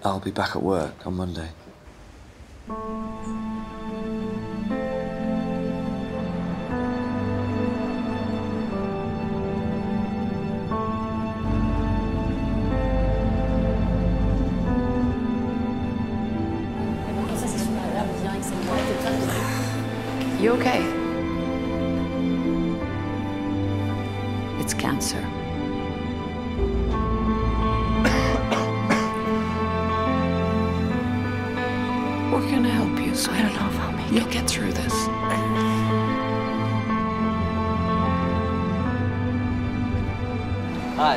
I'll be back at work on Monday. You okay? It's cancer. We're gonna help you, so I don't know if I'll make it. You'll get through this. Hi.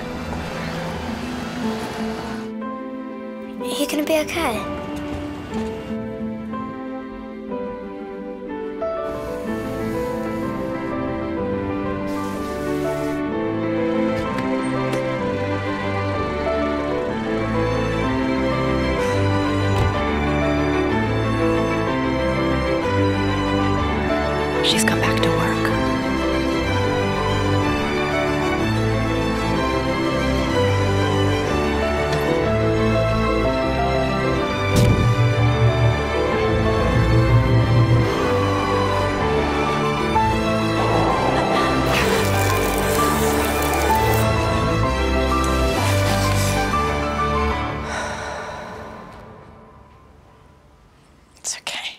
Are you gonna be okay? She's come back to work. It's okay.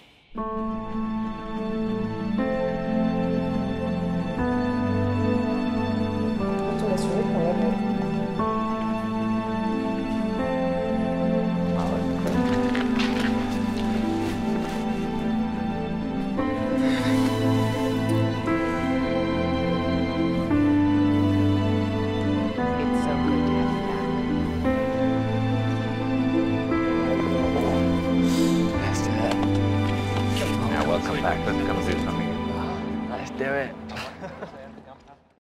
Now we'll come back. Let's come do something. Let's do it.